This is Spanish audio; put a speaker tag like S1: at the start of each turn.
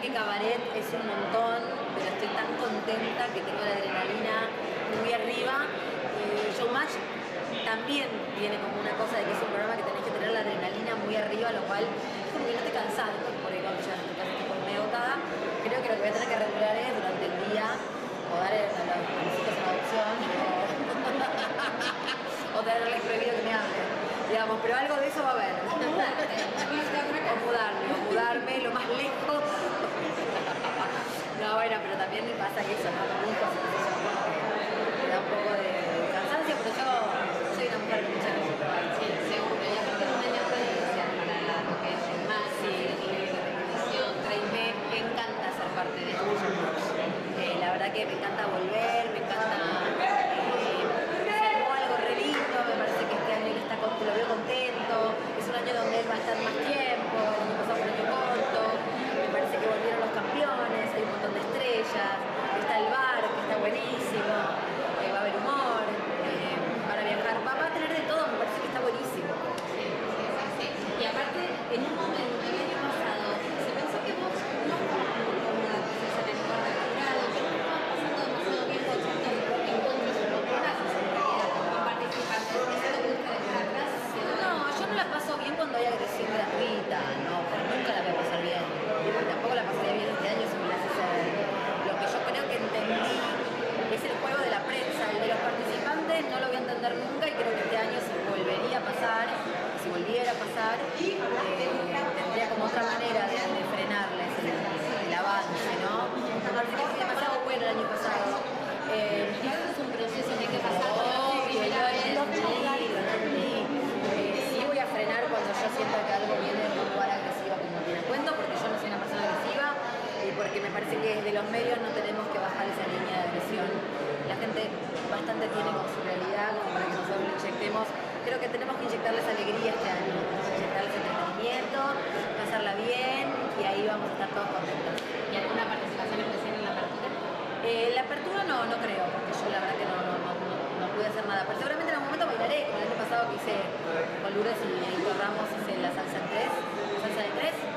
S1: que Cabaret es un montón, pero estoy tan contenta que tengo la adrenalina muy arriba. Showmatch también tiene como una cosa de que es un programa que tenés que tener la adrenalina muy arriba, lo cual es como que no te cansás, porque cuando llegas a tu casa estás medio agotada. Creo que lo que voy a tener que regular es durante el día o dar a los chicos en adopción o tenerles prohibido que me hablen, digamos, pero algo de eso va a haber. O mudarme lo más lejos. No, bueno, pero también me pasa eso, ¿no? Con hijos, me da un poco de cansancio, pero yo soy una mujer con mucha energía.
S2: Sí, seguro, y aparte es un año especial para lo que es el más,
S1: Me encanta ser parte de esto. La verdad que me encanta volver, me encanta hacer algo re lindo, me parece que este año lo veo contento, es un año donde él va a estar más tiempo, el año pasado fue un año corto, me parece que volvieron los campeones, hay un montón de estrellas, está el bar, que está buenísimo, va a haber humor, para viajar, va a tener de todo, me parece que está buenísimo.
S2: Sí. Y aparte, en un momento, el año pasado, se pensó que vos no estabas muy cómoda en el lugar de jurado, que no estabas pasando demasiado tiempo haciendo encuentros o programas en realidad con participantes. ¿Es algo que busca dejar atrás?
S1: No, yo no la paso bien cuando hay agresión gratuita, no, pero nunca la voy a pasar bien. Y tampoco la pasaría bien este año si me la hace hacer. Lo que yo creo que entendí es el juego de la prensa, el de los participantes no lo voy a entender nunca y creo que este año si volviera a pasar, tendría como otra manera de frenarles el avance, ¿no? Me parece que fue demasiado bueno el año pasado.
S2: Es un proceso que hay que pasar por la
S1: Obvio,
S2: primera vez.
S1: sí voy a frenar cuando yo sienta que algo viene de un lugar agresivo como tiene cuento, porque yo no soy una persona agresiva y porque me parece que desde los medios no tenemos que bajar esa línea de agresión. La gente bastante tiene con su realidad como para que nosotros le inyectemos. Creo que tenemos que inyectarles alegría este año, inyectarles entretenimiento, pasarla bien y ahí vamos a estar todos contentos.
S2: ¿Y alguna participación especial en la apertura?
S1: La apertura no creo, porque yo la verdad que no pude hacer nada. Pero seguramente en algún momento bailaré, como el año pasado que hice con Lourdes y Héctor Ramos, hice la salsa en tres, salsa de tres.